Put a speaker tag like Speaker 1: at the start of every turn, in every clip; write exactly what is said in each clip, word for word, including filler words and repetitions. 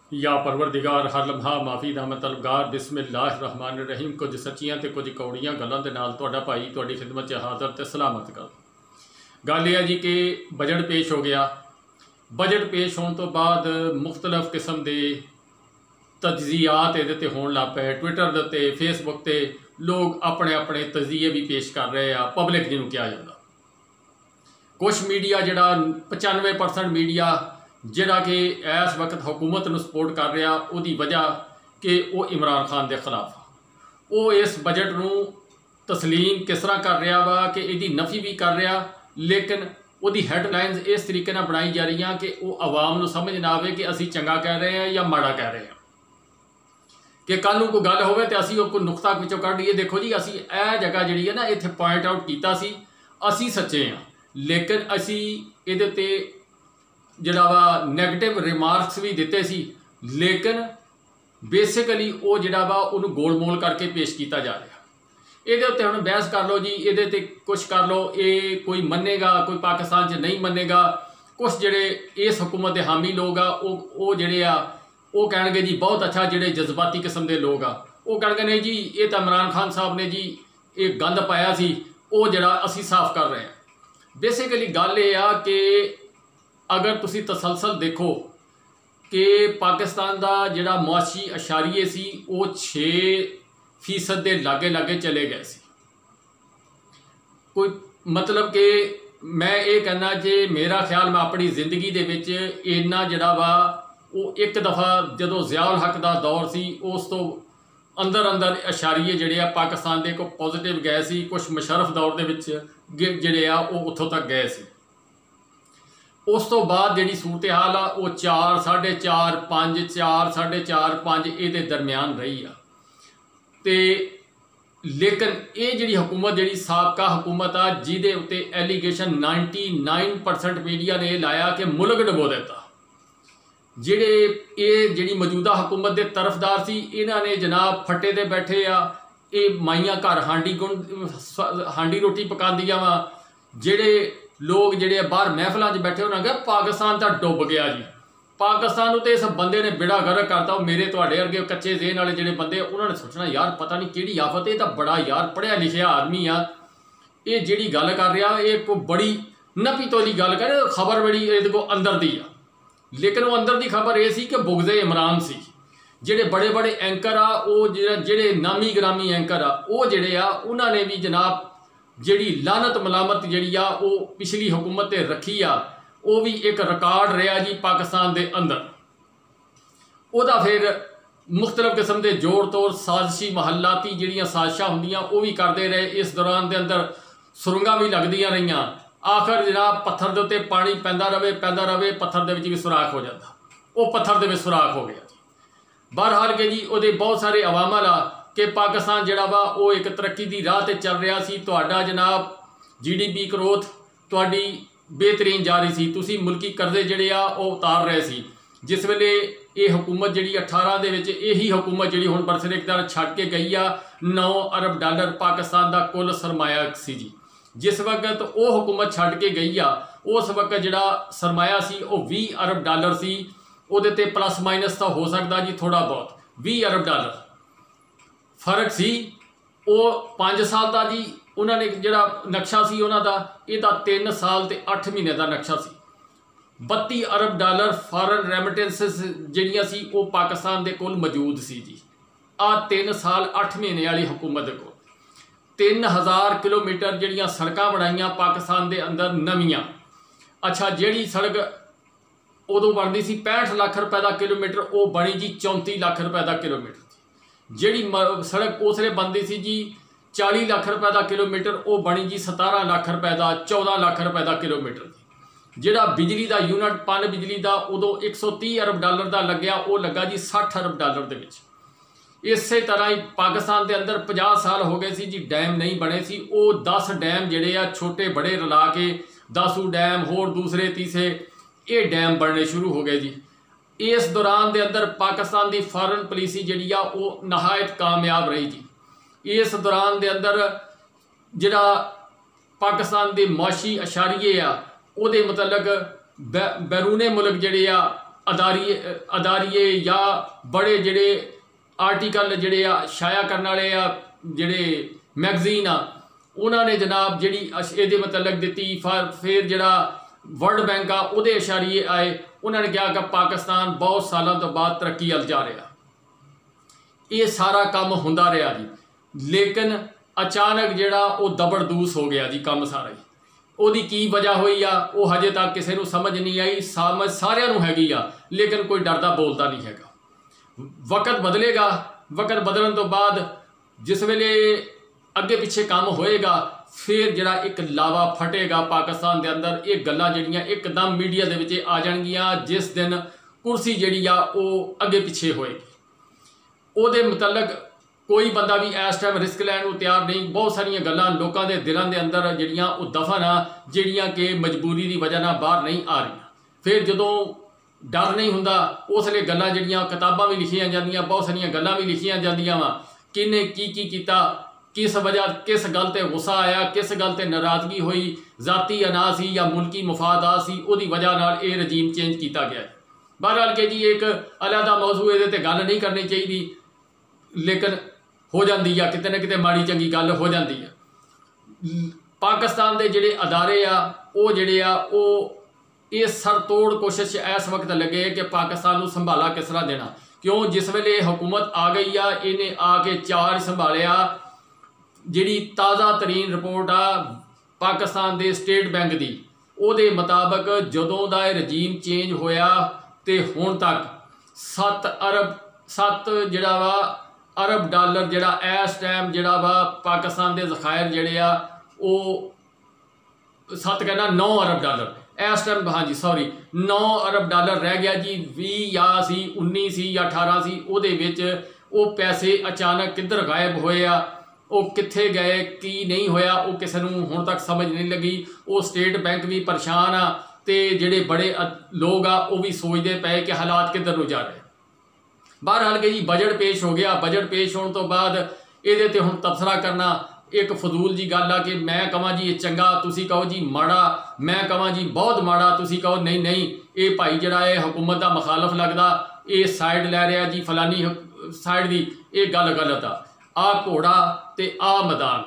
Speaker 1: या परवरदिगार हर लम्हा माफ़ी दा मैं तलबगार बिस्मिल्लाहिर्रहमानिर्रहीम। कुछ सच्चियां ते कुछ कौड़ियां गल्लां दे नाल तुहाडा भाई तुहाडी खिदमत च हाज़र ते सलामत गल गल यह है जी कि बजट पेश हो गया। बजट पेश होने तो बाद मुख्तलिफ किस्म के तज्जियात ये होने लग पे। ट्विटर के उत्ते फेसबुक ते लोग अपने अपने तज्जिए भी पेश कर रहे हैं। पब्लिक जिन्होंने कहा जाता, कुछ मीडिया जिहड़ा पचानवे परसेंट मीडिया जिहड़ा कि इस वक्त हुकूमत नूं सपोर्ट कर रहा, उसकी वजह कि वो इमरान खान के खिलाफ वो इस बजट नूं तस्लीम किस तरह कर रहा वा कि इसकी नफ़ी भी कर रहा, लेकिन उसकी हैडलाइनस इस तरीके नाल बनाई जा रही कि वो आवाम नूं समझ ना आवे कि असी चंगा कह रहे हैं या माड़ा कह रहे हैं। कि कल नूं कोई गल होवे तो असी कोई नुकता विचों कढ लईए, देखो जी असी यह जगह जिहड़ी है ना इत्थे पॉइंट आउट कीता सी, असी सच्चे हाँ, लेकिन असी इहदे ते जिहड़ा वा नैगेटिव रिमार्क्स भी दिते सी, लेकिन बेसिकली वो जिहड़ा वा उहनूं गोल मोल करके पेश किया जा रहा। ये उत्ते हुण बहस कर लो जी, ये ते कुछ कर लो, ये कोई मनेगा कोई पाकिस्तान च नहीं मनेगा। कुछ जिहड़े इस हुकूमत के हामी लोग आ वो जिहड़े आ वो कहणगे जी बहुत अच्छा, जिहड़े जज्बाती किस्म के लोग आ वो कहणगे नहीं जी ये तो इमरान खान साहब ने जी ये गंद पाया सी, वो जिहड़ा असी साफ कर रहे हैं। बेसिकली गल ये आ कि अगर तुसी तसलसल देखो कि पाकिस्तान का जिहड़ा मुआशी अशारीए सी वो छे फीसद के लागे लागे चले गए सी। कोई मतलब कि मैं ये कहना जे मेरा ख्याल मैं अपनी जिंदगी दे विच इन्ना जिहड़ा वा वो एक दफ़ा जदों ज़ियाउल हक दा दौर सी उस तो अंदर अंदर अशारीए जिहड़े आ पाकिस्तान दे को पॉजिटिव गए सी, कुछ मुशर्रफ दौर दे विच जिहड़े आ वो उत्थों तक गए सी। उस तो बाद जिहड़ी सूरत हाल आ वो चार साढ़े चार पाँच चार साढ़े चार पाँच ये दरम्यान रही आ। ते लेकिन ये जिहड़ी हुकूमत जिहड़ी साबका हुकूमत आ जिहदे उत्ते allegation ninety nine percent media ने लाया कि मुल्क डबो दिता। जिहड़े ये जिहड़ी मौजूदा हुकूमत के तरफदार सी इन्हां ने जनाब फट्टे ते बैठे आ, ये माइयां घर हांडी गुण हांडी रोटी पकांदियां वा। जिहड़े लोग जिहड़े बाहर महफलों च बैठे उन्होंने कहा पाकिस्तान तो डुब गया जी, पाकिस्तान तो इस बंदे ने बेड़ा गर्क करता। मेरे तुहाडे वर्गे कच्चे जेहन वाले जिहड़े बंदे उन्होंने सोचना यार पता नहीं किहड़ी आफत, ये तो बड़ा यार पढ़िया लिखिया आदमी आ, ये जिहड़ी गल कर रहा ये कोई बड़ी नपी तोली गल कर, खबर बड़ी इहदे को अंदर दी आ। लेकिन वो अंदर की खबर ये सी कि बुगज़े इमरान सी। जिहड़े बड़े बड़े एंकर आ वो जिहड़े नामी ग्रामी एंकर आ वो जिहड़े आ उन्होंने भी जनाब जिहड़ी लानत मलामत जिहड़ी आ वो पिछली हुकूमत ते रखी आ, वो भी एक रिकॉर्ड रहा जी पाकिस्तान के अंदर। उहदा फिर मुख्तलिफ किस्म के जोड़ तोड़ साजिशी महलाती जिहड़ियां साजिशां होंदियां वो भी करते रहे। इस दौरान के अंदर सुरंगां भी लगदियां रहियां। आखिर जनाब पत्थर के उत्ते पानी पैंदा रहे पैंदा रहे पत्थर के विच भी सुराख हो जाता, वो पत्थर के विच सुराख हो गया जी। बहरहाल के जी वो बहुत सारे अवामल आ कि पाकिस्तान जिहड़ा वा वो एक तरक्की की राह ते चल रहा सी। तुहाडा जनाब जी डी पी ग्रोथ तुहाडी बेहतरीन जा रही सी, तुसी मुल्की कर्जे जिहड़े आ वो उतार रहे सी। जिस वेले ये हुकूमत जिहड़ी अठारह दे विच यही हुकूमत जिहड़ी हुण बरसरेकदार छड्ड के गई आ, नौ अरब डॉलर पाकिस्तान का कुल सरमाया सी जी। जिस वक्त वो हुकूमत छड्ड के गई आ उस वक्त जिहड़ा सरमाया सी वो बीस अरब डॉलर सी। उहदे ते प्लस माइनस तो हो सकता जी थोड़ा बहुत, बीस अरब डॉलर फर्क सी। वो पाँच साल का जी उन्होंने जिहड़ा नक्शा सी उन्होंने यदा तीन साल ते अठ महीने का नक्शा सी। बत्ती अरब डॉलर फॉरन रेमिटेंसिस जिहड़ियां सी वो पाकिस्तान के कोल मौजूद सी जी। आ तीन साल अठ महीने वाली हुकूमत को तीन हज़ार किलोमीटर जिहड़ियां सड़कां बनाईयां पाकिस्तान के अंदर नवीं। अच्छा जिहड़ी सड़क उदों बनती सी पैंठ लाख रुपए का किलोमीटर, वो बनी जी चौंती लाख रुपए का किलोमीटर। जिहड़ी सड़क उसले बनती सी जी चाली लाख रुपए का किलोमीटर, वो बनी जी सतारह लाख रुपए का चौदह लाख रुपए का किलोमीटर। जिहड़ा बिजली का यूनिट पन बिजली का उदों एक सौ तीह अरब डॉलर का लग्या, वो लगा जी सठ अरब डॉलर के विच। इस तरह ही पाकिस्तान के अंदर पचास साल हो गए सी जी डैम नहीं बने सी। वो दस डैम जिहड़े आ छोटे बड़े रला के दसू डैम होर दूसरे तीसरे ये डैम बनने शुरू हो गए जी। इस दौरान के अंदर पाकिस्तान की फॉरन पॉलिसी जिहड़ी आ वो नहायत कामयाब रही जी। इस दौरान के अंदर जिहड़ा पाकिस्तान के मुआशी अशारीए आ उहदे मतलब बै बैरूने मुल्क जिहड़े आ अदारी अदारीए या बड़े जिहड़े आर्टिकल जिहड़े आ छाया करने वाले आ जिहड़े मैगजीन आ उन्होंने जनाब जिहड़ी इहदे मतलब दित्ती। फिर जिहड़ा वर्ल्ड बैंक आ उहदे इशारे आए, उन्होंने कहा कि पाकिस्तान बहुत सालों तो बाद तरक्की वल जा रहा। ये सारा काम हुंदा रहा जी, लेकिन अचानक जिहड़ा वो दबड़दूस हो गया जी काम सारा ही। ਉਹਦੀ की वजह हुई आ वो हजे तक किसी को समझ नहीं आई। समझ सारिਆਂ ਨੂੰ हैगी आ, लेकिन कोई डरदा बोलता नहीं हैगा। वक्त बदलेगा, वक्त बदलने तो बाद जिस वेले अगे पिछे काम होएगा फिर जिहड़ा एक लावा फटेगा पाकिस्तान के अंदर। ये गल्लां जिहड़ियां एकदम मीडिया दे विच आ जाणगियां जिस दिन कुर्सी जिहड़ी आ वो अगे पिछे होएगी। ਉਹਦੇ मुतलक कोई बंदा भी इस टाइम रिस्क लैन को तैयार नहीं। बहुत सारिया गल्लां लोगों के दिलों के अंदर जिहड़ियां वो दफन आ जिहड़ियां कि मजबूरी की वजह नाल बाहर नहीं आ रही। फिर जदों डर नहीं हुंदा उसले गल्लां जिहड़ियां किताबां भी लिखियां जांदियां, बहुत सारिया गल्लां भी लिखियां जांदियां वा किने की की कीता, किस वजह किस गल ते गुस्सा आया, किस गल ते नाराज़गी हुई, जाती अना सी या मुल्की मुफादात सी, उहदी वजह नाल ये रजीम चेंज किया गया। बहरहाल के जी एक अलहदा मौजू इहदे ते गल नहीं करनी चाहिए, लेकिन हो जाती है किते ना किते माड़ी चंगी गल हो जाती है। पाकिस्तान के जिहड़े अदारे आ वो जिहड़े आ वो ये सरतोड़ कोशिश इस वक्त लगे कि पाकिस्तान को संभाला किस तरह देना। क्यों जिस वेले हुकूमत आ गई आ इन्हें आके चार्ज संभालिया। जिहड़ी ताज़ा तरीन रिपोर्ट आ पाकिस्तान के स्टेट बैंक की उहदे मुताबक जदों दा रजीम चेंज होया तो हुण तक सत्त अरब सत्त जिहड़ा वा अरब डॉलर जिहड़ा इस टाइम जिहड़ा वा पाकिस्तान के ज़खायर जिहड़े आ वो सत्त कहना नौ अरब डॉलर इस टाइम, हाँ जी सॉरी नौ अरब डॉलर रह गया जी। भी या सी उन्नी सी या अठारह सी उहदे विच वो पैसे अचानक किधर गायब होए आ, वो कित्थे गए की नहीं होया वो किसी नूं हुण तक समझ नहीं लगी। वो स्टेट बैंक भी परेशान आ ते जिहड़े बड़े लोग आ वो भी सोचते पे कि हालात किधर नूं जा रहे। बहरहाल के जी बजट पेश हो गया। बजट पेश होने तो बाद ये तो हुण तबसरा करना एक फजूल जी गल आ कि मैं कहां जी ये चंगा तुसी कहो जी माड़ा, मैं कहां जी बहुत माड़ा तुसी कहो नहीं नहीं ये भाई जिहड़ा है हुकूमत का मुखालफ लगदा, ये साइड लै रहा जी फलानी साइड की, ये गल गलत आ। आ घोड़ा ते आ मैदान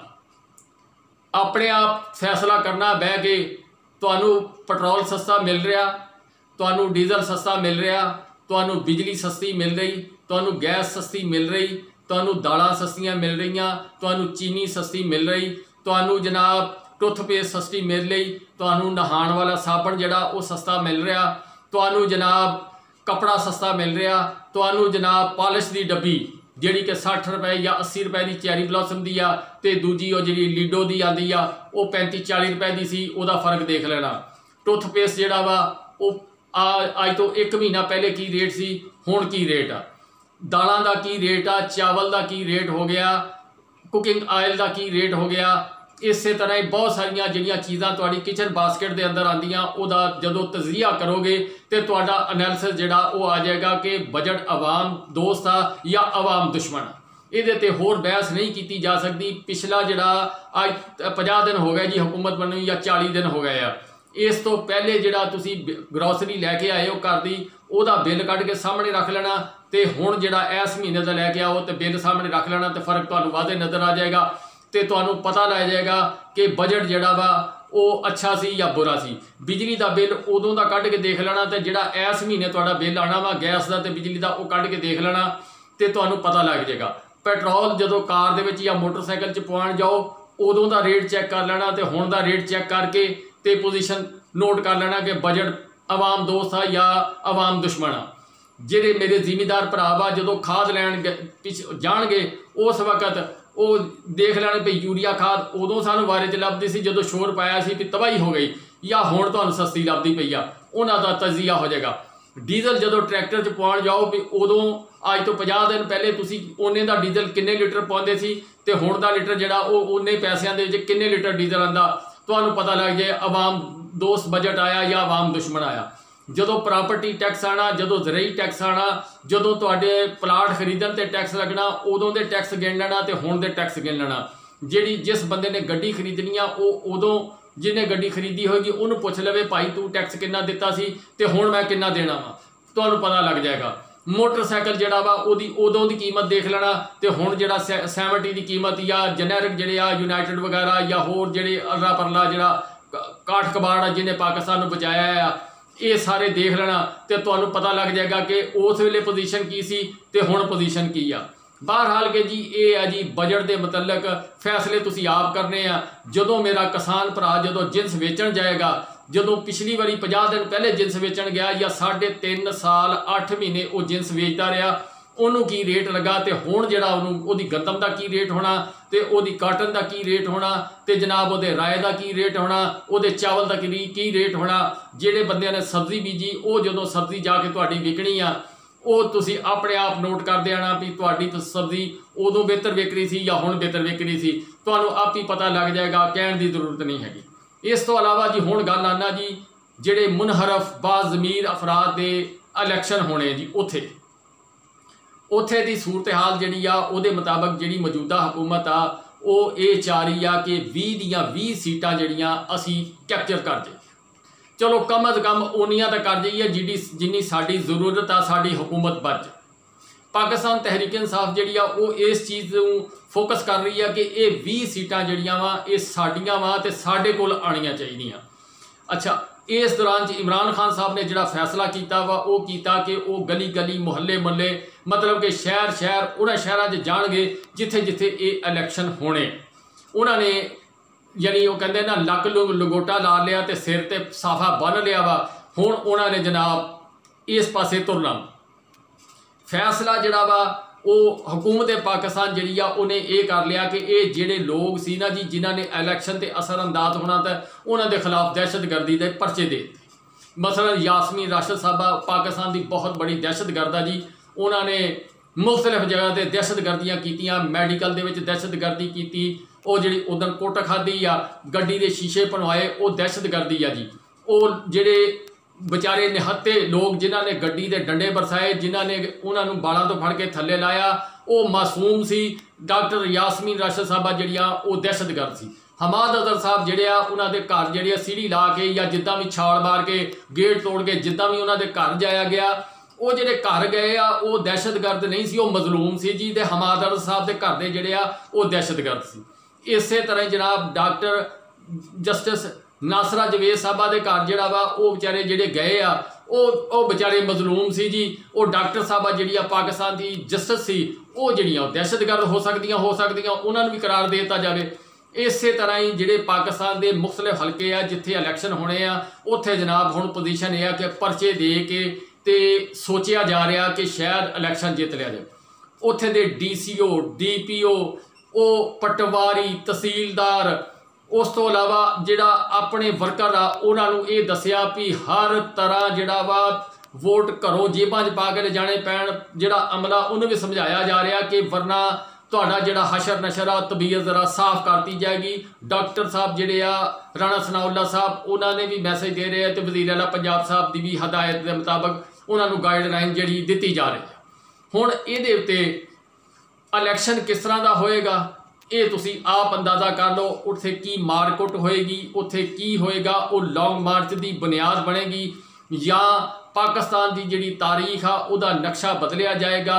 Speaker 1: अपने आप फैसला करना बह के तुहानू पेट्रोल सस्ता मिल रहा, तुहानू डीजल सस्ता मिल रहा, तुहानू बिजली सस्ती मिल रही, तुहानू गैस सस्ती मिल रही, तुहानू दालां सस्तियां मिल रही, तुहानू चीनी सस्ती मिल रही, तुहानू जनाब टूथपेस्ट सस्ती मिल रही, तुहानू नहाण वाला साबण जिहड़ा वो सस्ता मिल रहा, तुहानू जनाब कपड़ा सस्ता मिल रहा, तुहानू जनाब पॉलिश की डब्बी जिहड़ी कि सठ रुपए या अस्सी रुपए की चैरी ब्लॉसम की आ ते दूजी वो जिहड़ी लीडो की आती आ वो पैंती चाली रुपए की सी, उहदा फर्क देख लेना। टूथपेस्ट जिहड़ा वा वो आ अज तो एक महीना पहले की रेट सी हुण की रेट आ, दालां दा की रेट आ, चावल दा की रेट हो गया, कुकिंग आयल दा की रेट हो गया। इस तरह ही बहुत सारिया जिहड़ियां चीज़ां तुहाडी किचन बास्केट के अंदर आंदियां उहदा जदों तज़किया करोगे तो तुहाडा एनालिसिस जिहड़ा वो आ जाएगा कि बजट अवाम दोस्त आ या अवाम दुश्मन आ। इहदे ते होर बहस नहीं की जा सकती। पिछला जिहड़ा अज पचास दिन हो गए जी हुकूमत बनी या चाली दिन हो गए आ। इस तो पहले जिहड़ा तुसी ग्रोसरी लैके आए हो घर की उहदा बिल कढ़ के सामने रख लेना तो हुण जिहड़ा इस महीने का लैके आओ तो बिल सामने रख लेना तो फर्क तुहानू वादे नज़र आ जाएगा तो तुहानू पता लग जाएगा कि बजट जिहड़ा वा वो अच्छा सी या बुरा सी। बिजली का बिल उदों का कढ़ के देख लेना तो जिहड़ा इस महीने तुहाडा बिल आना वा गैस का तो बिजली का वो कढ़ के देख लेना तो तुहानू पता लग जाएगा। पेट्रोल जदों कार दे विच या मोटरसाइकिल च पवाउण जाओ उदों का रेट चैक कर लेना तो हुण दा रेट चैक करके तो पोजीशन नोट कर लेना कि बजट अवाम दोस्त आ या अवाम दुश्मन आ। जिहड़े मेरे जिमीदार भरा वा जदों खाद लैण पिछ जाणगे उस वक्त वो देख लैण भी यूरिया खाद उदों सानू वारे च लभदी सी जदों शोर पाया सी भी तबाही हो गई या हुण तुहानू सस्ती लभदी पई आ, उन्हां दा तजिया हो जाएगा। डीजल जदों ट्रैक्टर च पवाउण जाओ भी उदों अज तो पचास दिन पहले तुसी उन्ने दा डीजल किन्ने लीटर पाउंदे सी ते हुण दा लीटर जिहड़ा वो उन्ने पैसिਆਂ ਦੇ ਵਿੱਚ किन्ने लीटर डीजल आंदा तुहानू पता लग जाए अवाम दोस्त बजट आया या अवाम दुश्मन आया। जदों प्रॉपर्टी टैक्स आना, जदों ज़रई टैक्स आना, जदों तुहाडे प्लाट खरीदण ते टैक्स लगना उदों दे टैक्स गिण लेना ते हुण दे टैक्स गिण लेना। जिहड़ी जिस बंदे ने गड्डी खरीदनी आ वो उदों जिन्हें गड्डी खरीदी होगी उन्होंने पुछ लवे भाई तू टैक्स कितना दिता सी ते हुण मैं कितना देना वा। ਤੁਹਾਨੂੰ ਪਤਾ ਲੱਗ ਜਾਏਗਾ। मोटरसाइकिल जिहड़ा वा ओदी उदों की कीमत देख लेना तो हुण जिहड़ा सैवनटी की कीमत या जनैरिक जिहड़े आ यूनाइटेड वगैरह या होर जिहड़े अरला परला जिहड़ा काठ कबाड़ आ जिन्हें पाकिस्तान नूं बचाया आ, ये सारे देख लेना तो तुहानूं पता लग जाएगा कि उस वेले पोजीशन की सी ते हुण पोजीशन की आ। बहरहाल के जी ये है जी बजट के मुतलक फैसले तुसी आप करने आ। जदों मेरा किसान भरा जदों जिनस वेचण जाएगा, जदों पिछली वारी पचास दिन पहले जिनस वेचण गया या साढ़े तीन साल अठ महीने वो जिनस वेचता रहा, उन्होंने की रेट लगा तो हुण जिहड़ा उहदी गंदम का की रेट होना तो उहदी काटन का की रेट होना तो जनाब उहदे राय का की रेट होना, उहदे चावल का की की रेट होना। जिहड़े बंदियां ने सब्जी बीजी वो जदों सब्जी जाके तुहाडी विकणी आ वो तुसी अपने आप नोट कर देना भी तुहाडी सब्जी उदों बेहतर विक रही सी या हुण बेहतर विक रही सी, तुहानूं आप ही पता लग जाएगा, कहण की जरूरत नहीं हैगी। इस तो अलावा जी हुण गल आना जी जिहड़े मुनहरफ बाज़मीर अफराद के इलैक्शन होने जी उत्थे उत्थे दी सूरत हाल जिहड़ी आ उहदे मुताबक जिहड़ी मौजूदा हुकूमत आ वो ये चाह रही आ कि बीस दियां बीस सीटां जिहड़ियां असीं कैप्चर कर जाइए। चलो कम अज़ कम उन्नियां तां कर जाइए जिन्नी जिन्नी साडी जरूरत आ, साडी हुकूमत बच। पाकिस्तान तहरीक इंसाफ जिहड़ी आ वो इस चीज़ नूं फोकस कर रही है कि ये बीस सीटां जिहड़ियां वा ये साडियां वा ते साडे कोल आनियां चाहीदियां। अच्छा, इस दौरान च इमरान खान साहब ने जिहड़ा फैसला किया वा वो किया कि वो गली गली मुहल्ले मुहल्ले मतलब कि शहर शहर उन्हां शहरां च जाणगे जिथे जिथे ये इलैक्शन होने। उन्होंने यानी वो कहते ना लक लंगोटा ला लिया तो सिर ते साफा बन लिया वा, हुण उन्होंने जनाब इस पासे तुरना। फैसला जिहड़ा वा वो हुकूमत पाकिस्तान जिहड़ी आ उन्हें ये कर लिया कि ये जिहड़े लोग सी ना जी जिन्हां ने इलैक्शन ते असरअंदाज होना तो उन्होंने खिलाफ दहशतगर्दी के परचे दे दिते। मसलन यासमीन राशिद साहबा पाकिस्तान की बहुत बड़ी दहशतगर्द आ जी, उन्होंने मुख्तलिफ जगह पर दहशतगर्दियाँ कीतियां, मैडिकल दे विच दहशतगर्दी की, वो जी उदन कुट खाधी आ, गड्डी के शीशे बनवाए, वो दहशतगर्दी आ जी। वो जिहड़े बेचारे निहत्ते लोग जिन्हों ने गड्डी के डंडे बरसाए, जिन्होंने उन्होंने बालों तो फड़ के थले लाया, वो मासूम सी। डॉक्टर यासमीन राशिद साहबा जिहड़ियां वो दहशतगर्द सी। हमाद अजहर साहब जिहड़े आ उन्होंने घर जिहड़े सीढ़ी ला के या जिद्दां भी छाल मार के गेट तोड़ के जिद्दां भी उन्होंने घर जाया गया, वो जिहड़े घर गए आ वो दहशतगर्द नहीं सी, वो मजलूम सी जी। ते हमाद अजहर साहब के घर के जिहड़े आ वो दहशतगर्द सी। इस तरह जनाब डॉक्टर जस्टिस नासरा जवेद साहबा के घर जिहड़ा वा वो बेचारे जिहड़े गए आ वो वो बेचारे मजलूम सी जी। वो डॉक्टर साहबा जिहड़ी पाकिस्तान की जस्टिस सी वो जिहड़ियां दहशतगर्द हो सकदियां हो सकदियां उन्होंने भी करार दे दिता जाए। इस तरह ही जिहड़े पाकिस्तान के मुख्तलिफ हल्के आ जिथे इलैक्शन होने आ उत्थे जनाब हुण पोजीशन यह है कि परचे दे के ते सोचिया जा रहा कि शायद इलैक्शन जित लिया जाए। उत्थे दे D C O D P O वो पटवारी तहसीलदार उस तो इलावा जिहड़ा अपने वर्कर आ उन्होंने ये दसिया भी हर तरह जिहड़ा वा वोट घरों जेबां च पा के ले जाने पैण। जिहड़ा अमला उन्होंने भी समझाया जा रहा कि वरना तुहाडा जिहड़ा हशर नशर आ तबीयत जरा साफ करती जाएगी। डॉक्टर साहब जिहड़े आ राणा सनाउल्ला साहब उन्होंने भी मैसेज दे रहे हैं तो वज़ीर आला पंजाब साहब की भी हदायत के मुताबिक उन्होंने गाइडलाइन जिहड़ी दी जा रही है। हुण इहदे उत्ते इलैक्शन किस तरह का होएगा ये तुसी आप अंदाज़ा कर लो। उत्थे की मारकुट होएगी, उत्थे की होएगा, वो लॉन्ग मार्च की बुनियाद बनेगी या पाकिस्तान की जिहड़ी तारीख आ उहदा नक्शा बदलिया जाएगा।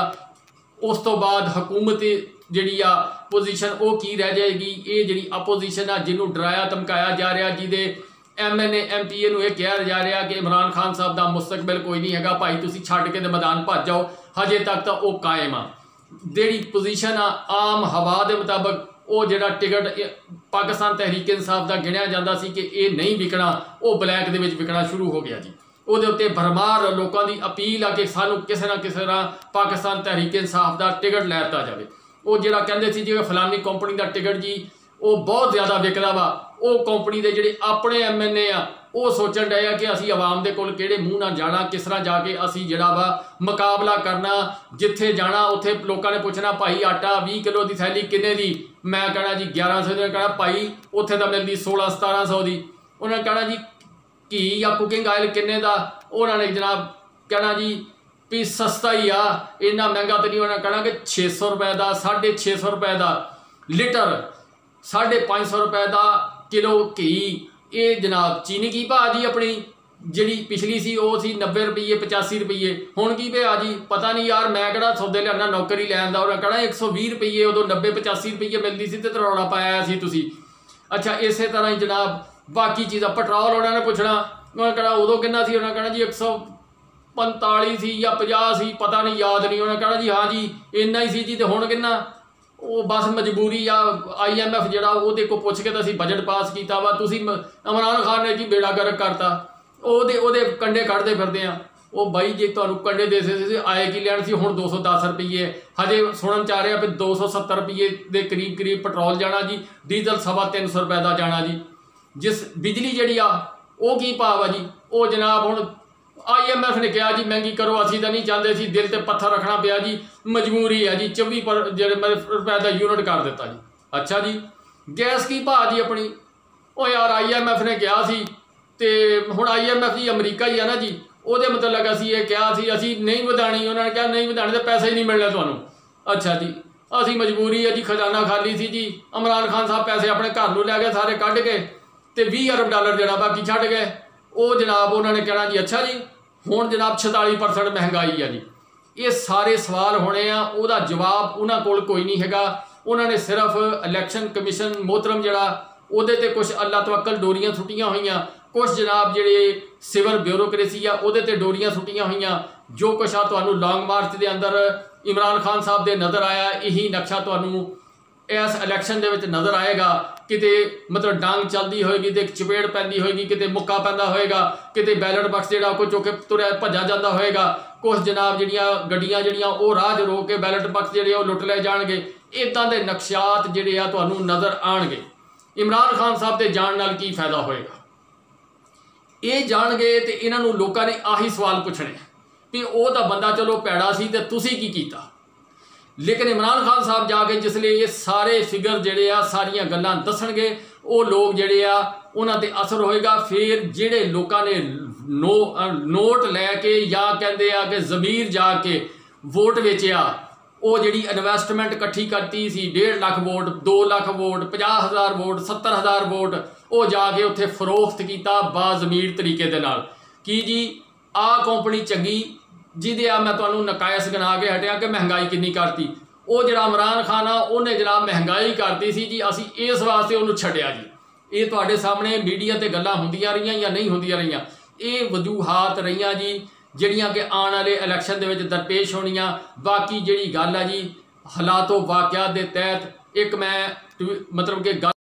Speaker 1: उस तो बाद हुकूमत जिहड़ी आ पोजीशन वो की रह जाएगी। ये जिहड़ी अपोजिशन आ जिन्होंने डराया धमकाया जा रहा, जिहदे M N A M P A नूं यह कहा जा रहा कि इमरान खान साहब का मुस्तकबिल कोई नहीं हैगा, भाई तुसी छड्ड के ते मैदान भज जाओ, हजे तक तो वो कायम आ। जिहड़ी पोजीशन आ आम हवा के मुताबिक वो जिहड़ा टिकट पाकिस्तान तहरीक इंसाफ का गिणिया जाता सी कि ये नहीं विकना, वो ब्लैक दे विच विकना शुरू हो गया जी। उहदे उत्ते भरमार लोगों की अपील आ कि सानू किसी ना किसी तरह पाकिस्तान तहरीक इंसाफ का टिकट लै दिता जाए। वो जिहड़ा कहंदे सी जी फलानी कंपनी का टिकट जी वो बहुत ज़्यादा विकदा वा, वो कंपनी के जिहड़े अपने एम एन ए आ वो सोचण डए आ कि असी आवाम दे कोल किहड़े मूँह नाल जाना, किस तरह जाके असी जिहड़ा वा मुकाबला करना। जिथे जाना उत्थे लोगों ने पूछना भाई आटा बीस किलो की थैली किन्ने दी, मैं कहना जी ग्यारह सौ, कहना भाई उत्थे तो मिलती सोलह सतारह सौ की। उन्हें कहना जी घी या कुकिंग आयल किन्ने दा, उन्होंने जनाब कहना जी भी सस्ता ही आ, इन्ना महंगा तो नहीं। उन्हें कहना कि छे सौ रुपए का साढ़े छे सौ रुपए का लीटर, साढ़े पाँच सौ रुपए का किलो घी। ये जनाब चीनी की भाव जी अपनी ਜਿਹੜੀ ਪਿਛਲੀ ਸੀ ਉਹ ਸੀ ਨੱਬੇ ਰੁਪਏ ਪਚਾਸੀ ਰੁਪਏ। ਹੁਣ ਕੀ ਪਿਆ ਜੀ ਪਤਾ ਨਹੀਂ ਯਾਰ, ਮੈਂ ਕਿਹੜਾ ਸੌਦੇ ਲਿਆਉਣਾ ਨੌਕਰੀ ਲੈਣ ਦਾ, ਉਹਨਾਂ ਕਹਿਣਾ ਇੱਕ ਸੌ ਵੀਹ ਰੁਪਏ ਉਦੋਂ ਨੱਬੇ ਪਚਾਸੀ ਰੁਪਏ ਮਿਲਦੀ ਸੀ ਤੇ ਤਰੌੜਾ ਪਾਇਆ ਸੀ ਤੁਸੀਂ। ਅੱਛਾ ਇਸੇ ਤਰ੍ਹਾਂ ਹੀ ਜਨਾਬ ਬਾਕੀ ਚੀਜ਼ਾਂ, ਪੈਟਰੋਲ ਉਹਨਾਂ ਨੇ ਪੁੱਛਣਾ, ਉਹਨਾਂ ਕਹਿਣਾ ਉਦੋਂ ਕਿੰਨਾ ਸੀ, ਉਹਨਾਂ ਕਹਿਣਾ ਜੀ ਇੱਕ ਸੌ ਪੰਤਾਲੀ ਸੀ ਜਾਂ ਪੰਜਾਹ ਸੀ, ਪਤਾ ਨਹੀਂ ਯਾਦ ਨਹੀਂ। ਉਹਨਾਂ ਕਹਿਣਾ ਜੀ ਹਾਂ ਜੀ ਇੰਨਾ ਹੀ ਸੀ ਜੀ, ਤੇ ਹੁਣ ਕਿੰਨਾ? ਉਹ ਬਸ ਮਜਬੂਰੀ ਆ, ਆਈ ਐਮ ਐਫ ਜਿਹੜਾ ਉਹਦੇ ਕੋਲ ਪੁੱਛ ਕੇ ਤਾਂ ਅਸੀਂ ਬਜਟ ਪਾਸ ਕੀਤਾ ਵਾ, ਤੁਸੀਂ ਇਮਰਾਨ ਖਾਨ ਨੇ ਜੀ ਬੇੜਾ ਗਰਕ ਕਰਤਾ, ਉਹਦੇ ਉਹਦੇ ਕੰਡੇ ਕੱਢਦੇ ਫਿਰਦੇ ਆ। ਉਹ ਬਾਈ ਜੇ ਤੁਹਾਨੂੰ ਕੰਡੇ ਦੇ ਸੀ ਆਏ ਕੀ ਲੈਣ ਸੀ? ਹੁਣ ਦੋ ਸੌ ਦਸ ਰੁਪਏ, ਹਜੇ ਸੁਣਨ ਚ ਆ ਰਿਹਾ ਵੀ ਦੋ ਸੌ ਸੱਤਰ ਰੁਪਏ ਦੇ ਕਰੀਬ ਕਰੀਬ ਪੈਟਰੋਲ ਜਾਣਾ ਜੀ, ਡੀਜ਼ਲ ਸਵਾ ਤਿੰਨ ਸੌ ਰੁਪਏ ਦਾ ਜਾਣਾ ਜੀ। ਜਿਸ ਬਿਜਲੀ ਜਿਹੜੀ ਆ ਉਹ ਕੀ ਭਾਵ ਆ ਜੀ? ਉਹ ਜਨਾਬ ਹੁਣ ਆਈ ਐਮ ਐਫ ਨੇ ਕਿਹਾ ਜੀ ਮਹਿੰਗੀ ਕਰੋ, ਅਸੀਂ ਤਾਂ ਨਹੀਂ ਚਾਹੁੰਦੇ ਸੀ, ਦਿਲ ਤੇ ਪੱਥਰ ਰੱਖਣਾ ਪਿਆ ਜੀ, ਮਜਬੂਰੀ ਆ ਜੀ, ਚੌਵੀ ਪਰ ਜਿਹੜੇ ਰੁਪਏ ਦਾ ਯੂਨਿਟ ਕਰ ਦਿੱਤਾ ਜੀ। ਅੱਛਾ ਜੀ ਗੈਸ ਕੀ ਭਾਅ ਜੀ ਆਪਣੀ? ਉਹ ਯਾਰ ਆਈ ਐਮ ਐਫ ਨੇ ਕਿਹਾ ਸੀ, ਤੇ ਹੁਣ ਆਈ ਐਮ ਐਫ ਜੀ ਅਮਰੀਕਾ ਹੀ ਆ ਨਾ ਜੀ, ਉਹਦੇ ਮਤਲਬ ਅਸੀਂ ਇਹ ਕਿਹਾ ਸੀ ਅਸੀਂ ਨਹੀਂ ਵਧਾਣੀ, ਉਹਨਾਂ ਨੇ ਕਿਹਾ ਨਹੀਂ ਵਧਾਣੀ ਤਾਂ ਪੈਸੇ ਹੀ ਨਹੀਂ ਮਿਲਣੇ ਤੁਹਾਨੂੰ। ਅੱਛਾ ਜੀ ਅਸੀਂ ਮਜਬੂਰੀ ਹੈ ਜੀ, ਖਜ਼ਾਨਾ ਖਾਲੀ ਸੀ ਜੀ, ਇਮਰਾਨ ਖਾਨ ਸਾਹਿਬ ਪੈਸੇ ਆਪਣੇ ਘਰ ਨੂੰ ਲੈ ਗਏ ਸਾਰੇ ਕੱਢ ਕੇ, ਤੇ ਵੀਹ ਅਰਬ ਡਾਲਰ ਜਿਹੜਾ ਬਾਕੀ ਛੱਡ ਗਏ। ਉਹ ਜਨਾਬ ਉਹਨਾਂ ਨੇ ਕਹਿਣਾ ਜੀ ਅੱਛਾ ਜੀ ਹੁਣ ਜਨਾਬ ਛਤਾਲੀ ਪਰਸੈਂਟ ਮਹਿੰਗਾਈ ਆ ਜੀ। ਇਹ ਸਾਰੇ ਸਵਾਲ ਹੋਣੇ ਆ, ਉਹਦਾ ਜਵਾਬ ਉਹਨਾਂ ਕੋਲ ਕੋਈ ਨਹੀਂ ਹੈਗਾ। ਉਹਨਾਂ ਨੇ ਸਿਰਫ ਇਲੈਕਸ਼ਨ ਕਮਿਸ਼ਨ ਮੋਹਤਰਮ ਜਿਹੜਾ ਉਹਦੇ ਤੇ ਕੁਛ ਅੱਲਾ ਤਵੱਕਲ ਡੋਰੀਆਂ ਸੁੱਟੀਆਂ ਹੋਈਆਂ, ਕੁਛ ਜਨਾਬ ਜਿਹੜੇ ਸਿਵਲ ਬਿਊਰੋਕ੍ਰੇਸੀ ਆ ਉਹਦੇ ਤੇ ਡੋਰੀਆਂ ਸੁੱਟੀਆਂ ਹੋਈਆਂ। ਜੋ ਕੁਛ ਆ ਤੁਹਾਨੂੰ ਲੌਂਗ ਮਾਰਚ ਦੇ ਅੰਦਰ ਇਮਰਾਨ ਖਾਨ ਸਾਹਿਬ ਦੇ ਨਜ਼ਰ ਆਇਆ, ਇਹੀ ਨਕਸ਼ਾ ਤੁਹਾਨੂੰ ਇਸ ਇਲੈਕਸ਼ਨ ਦੇ ਵਿੱਚ ਨਜ਼ਰ ਆਏਗਾ। ਕਿਤੇ ਮਤਲਬ ਡਾਂਗ ਚੱਲਦੀ ਹੋਏਗੀ ਤੇ ਚਪੇੜ ਪੈਂਦੀ ਹੋਏਗੀ, ਕਿਤੇ ਮੁੱਕਾ ਪੈਂਦਾ ਹੋਏਗਾ, ਕਿਤੇ ਬੈਲਟ ਬਕਸ ਜਿਹੜਾ ਕੋਈ ਚੁੱਕ ਕੇ ਤੁਰਿਆ ਭੱਜਾ ਜਾਂਦਾ ਹੋਏਗਾ, ਕੁਛ ਜਨਾਬ ਜਿਹੜੀਆਂ ਗੱਡੀਆਂ ਜਿਹੜੀਆਂ ਉਹ ਰਾਹ 'ਚ ਰੋਕ ਕੇ ਬੈਲਟ ਬਕਸ ਜਿਹੜੇ ਉਹ ਲੁੱਟ ਲਏ ਜਾਣਗੇ। ਇੱਦਾਂ ਦੇ ਨਕਸ਼ਾਤ ਜਿਹੜੇ ਆ ਤੁਹਾਨੂੰ ਨਜ਼ਰ ਆਉਣਗੇ। ਇਮਰਾਨ ਖਾਨ ਸਾਹਿਬ ਦੇ ਜਾਣ ਨਾਲ ਕੀ ਫਾਇਦਾ ਹੋਏਗਾ? ਇਹ ਜਾਣਗੇ ਤੇ ਇਹਨਾਂ ਨੂੰ ਲੋਕਾਂ ਨੇ ਆਹੀ ਸਵਾਲ ਪੁੱਛਣੇ ਵੀ ਉਹ ਤਾਂ ਬੰਦਾ ਚਲੋ ਭੈੜਾ ਸੀ ਤੇ ਤੁਸੀਂ ਕੀ ਕੀਤਾ। ਲੇਕਿਨ ਇਮਰਾਨ ਖਾਨ ਸਾਹਿਬ ਜਾ ਕੇ ਜਿਸ ਲਈ ਇਹ ਸਾਰੇ ਫਿਗਰ ਜਿਹੜੇ ਆ ਸਾਰੀਆਂ ਗੱਲਾਂ ਦੱਸਣਗੇ, ਉਹ ਲੋਕ ਜਿਹੜੇ ਆ ਉਹਨਾਂ ਤੇ ਅਸਰ ਹੋਏਗਾ। ਫਿਰ ਜਿਹੜੇ ਲੋਕਾਂ ਨੇ ਨੋ ਨੋਟ ਲੈ ਕੇ ਜਾਂ ਕਹਿੰਦੇ ਆ ਕਿ ਜ਼ਮੀਰ ਜਾ ਕੇ ਵੋਟ ਵੇਚਿਆ, ਉਹ ਜਿਹੜੀ ਇਨਵੈਸਟਮੈਂਟ ਇਕੱਠੀ ਕਰਤੀ ਸੀ ਡੇਢ ਲੱਖ ਵੋਟ, ਦੋ ਲੱਖ ਵੋਟ, ਪੰਜਾਹ ਹਜ਼ਾਰ ਵੋਟ, ਸੱਤਰ ਹਜ਼ਾਰ ਵੋਟ, ਉਹ ਜਾ ਕੇ ਉੱਥੇ ਫਰੋਖਤ ਕੀਤਾ ਬਾਜ਼ਮੀਰ ਤਰੀਕੇ ਦੇ ਨਾਲ। ਕੀ ਜੀ ਆਹ ਕੰਪਨੀ ਚੰਗੀ ਜਿਹਦੇ ਆ ਮੈਂ ਤੁਹਾਨੂੰ ਨਕਾਇਸ ਗਿਣਾ ਕੇ ਹਟਿਆ ਕਿ ਮਹਿੰਗਾਈ ਕਿੰਨੀ ਕਰਤੀ। ਉਹ ਜਿਹੜਾ ਇਮਰਾਨ ਖਾਨ ਆ ਉਹਨੇ ਜਨਾਬ ਮਹਿੰਗਾਈ ਕਰਤੀ ਸੀ ਜੀ, ਅਸੀਂ ਇਸ ਵਾਸਤੇ ਉਹਨੂੰ ਛੱਡਿਆ ਜੀ। ਇਹ ਤੁਹਾਡੇ ਸਾਹਮਣੇ ਮੀਡੀਆ ਤੇ ਗੱਲਾਂ ਹੁੰਦੀਆਂ ਰਹੀਆਂ ਜਾਂ ਨਹੀਂ ਹੁੰਦੀਆਂ ਰਹੀਆਂ, ਇਹ ਵਜੂਹਾਤ ਰਹੀਆਂ ਜੀ ਜਿਹੜੀਆਂ ਕਿ ਆਉਣ ਵਾਲੇ ਇਲੈਕਸ਼ਨ ਦੇ ਵਿੱਚ ਦਰਪੇਸ਼ ਹੋਣੀਆਂ। ਬਾਕੀ ਜਿਹੜੀ ਗੱਲ ਆ ਜੀ ਹਾਲਾਤੋ ਵਾਕਿਆਤ ਦੇ ਤਹਿਤ ਇੱਕ ਮੈਂ ਮਤਲਬ ਕਿ ਗੱਲ